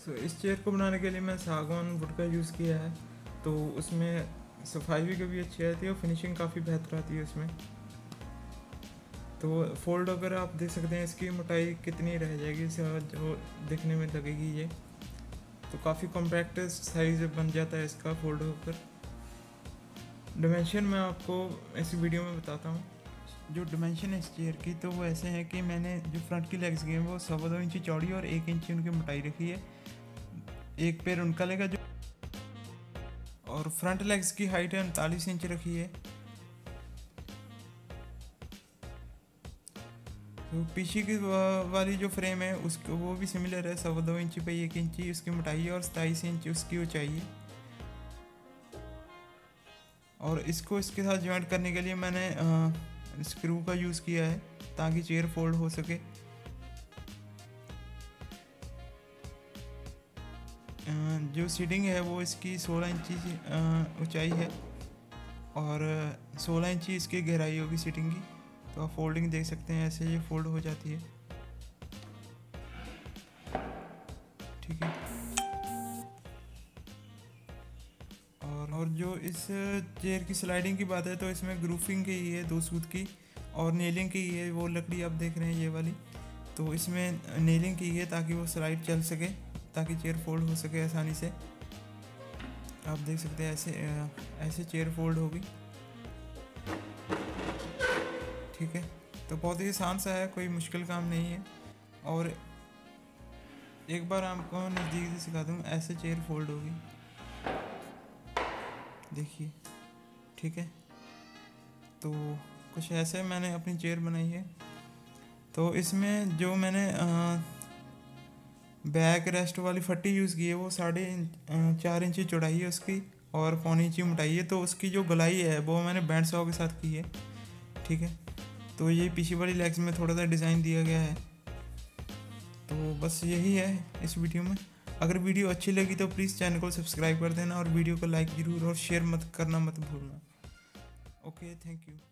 इस चेयर को बनाने के लिए मैं सागवान वुड का यूज़ किया है, तो उसमें सफाई भी कभी अच्छी आती है और फिनिशिंग काफ़ी बेहतर आती है उसमें। तो फोल्ड वगैरह आप देख सकते हैं, इसकी मोटाई कितनी रह जाएगी जो दिखने में लगेगी ये, तो काफ़ी कॉम्पैक्ट साइज़ बन जाता है इसका फोल्ड होकर। डिमेंशन मैं आपको इस वीडियो में बताता हूँ। जो डिमेंशन है इस चेयर की, तो वो ऐसे हैं कि मैंने जो फ्रंट की लेग्स की हैं वो 2.25 इंची चौड़ी और 1 इंची उनकी मोटाई रखी है। एक पैर उनका लेगा जो, और फ्रंट लेग्स की हाइट है 39 इंच रखी है। तो पीछे की वाली जो फ्रेम है उसको वो भी सिमिलर है, 2.25 इंची पे 1 इंची उसकी मोटाई है और 27 इंच उसकी ऊंचाई है। और इसको इसके साथ ज्वाइंट करने के लिए मैंने स्क्रू का यूज़ किया है ताकि चेयर फोल्ड हो सके। जो सीटिंग है वो इसकी 16 इंची ऊंचाई है और 16 इंची इसकी गहराई होगी सीटिंग की। तो आप फोल्डिंग देख सकते हैं, ऐसे ये फोल्ड हो जाती है। ठीक है। और जो इस चेयर की स्लाइडिंग की बात है तो इसमें ग्रूफिंग की है 2 सूत की, और नेलिंग की है, वो लकड़ी आप देख रहे हैं ये वाली, तो इसमें नेलिंग की है ताकि वो स्लाइड चल सके, ताकि चेयर फोल्ड हो सके आसानी से। आप देख सकते हैं ऐसे चेयर फोल्ड होगी। ठीक है, तो बहुत ही आसान सा है, कोई मुश्किल काम नहीं है। और एक बार आपको नज़दीक से सिखा दूँ, ऐसे चेयर फोल्ड होगी, देखिए। ठीक है, तो कुछ ऐसे मैंने अपनी चेयर बनाई है। तो इसमें जो मैंने बैक रेस्ट वाली फट्टी यूज़ की है वो 4.5 इंची चौड़ाई है उसकी और 1.25 इंची मोटाई है। तो उसकी जो गोलाई है वो मैंने बैंड सॉ के साथ की है। ठीक है, तो ये पीछे वाली लेग्स में थोड़ा सा डिज़ाइन दिया गया है। तो बस यही है इस वीडियो में। अगर वीडियो अच्छी लगी तो प्लीज़ चैनल को सब्सक्राइब कर देना और वीडियो को लाइक ज़रूर और शेयर मत करना मत भूलना। Okay, thank you.